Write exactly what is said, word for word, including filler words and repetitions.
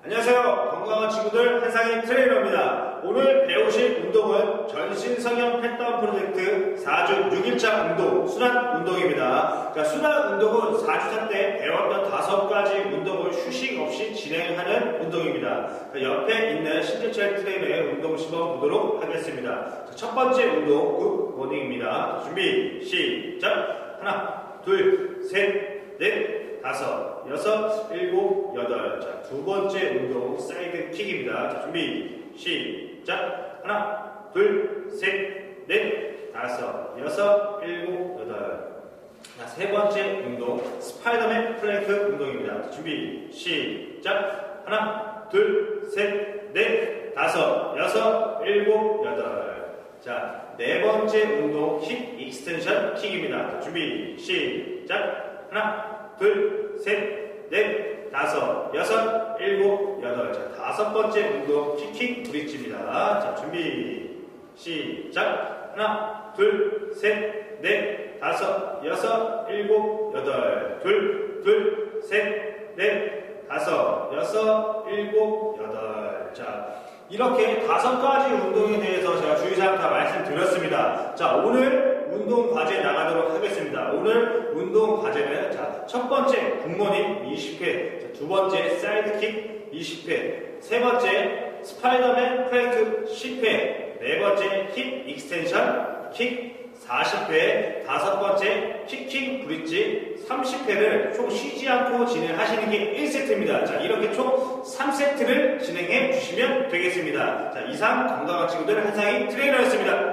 안녕하세요. 건강한 친구들 한상희 트레이너입니다. 오늘 배우실 운동은 전신성형 펫다운 프로젝트 사 주 육 일차 운동, 순환 운동입니다. 자, 순환 운동은 사 주차 때 배웠던 다섯 가지 운동을 휴식 없이 진행하는 운동입니다. 자, 옆에 있는 신재철 트레이너의 운동 시범 보도록 하겠습니다. 자, 첫 번째 운동, 굿 모닝입니다. 준비, 시작! 하나, 둘, 셋, 넷, 다섯, 여섯, 일곱, 여덟. 자, 두 번째 운동 사이드 킥입니다. 자, 준비, 시작. 하나, 둘, 셋, 넷, 다섯, 여섯, 일곱, 여덟. 자, 세 번째 운동 스파이더맨 플랭크 운동입니다. 자, 준비, 시작. 하나, 둘, 셋, 넷, 다섯, 여섯, 일곱, 여덟. 자, 네 번째 운동 힙 익스텐션 킥입니다. 자, 준비, 시작. 하나, 둘, 셋, 넷, 다섯, 여섯, 일곱, 여덟. 자, 다섯 번째 운동 킥킥 브릿지입니다. 자, 준비, 시작. 하나, 둘, 셋, 넷, 다섯, 여섯, 일곱, 여덟. 둘, 둘, 셋, 넷, 다섯, 여섯, 일곱, 여덟. 자, 이렇게 다섯 가지 운동에 대해서 제가 주의사항 다 말씀드렸습니다. 자, 오늘 운동 과제 나가도록 하겠습니다. 오늘 운동 과제는 자, 첫 번째 굿모닝 이십 회, 자, 두 번째 사이드킥 이십 회, 세 번째 스파이더맨 플랭크 십 회, 네 번째 힙 익스텐션 킥 사십 회, 다섯 번째 킥킥 브릿지 삼십 회를 총 쉬지 않고 진행하시는 게 일 세트입니다. 자, 이렇게 총 삼 세트를 진행해 주시면 되겠습니다. 자, 이상 건강한 친구들 한상희 트레이너였습니다.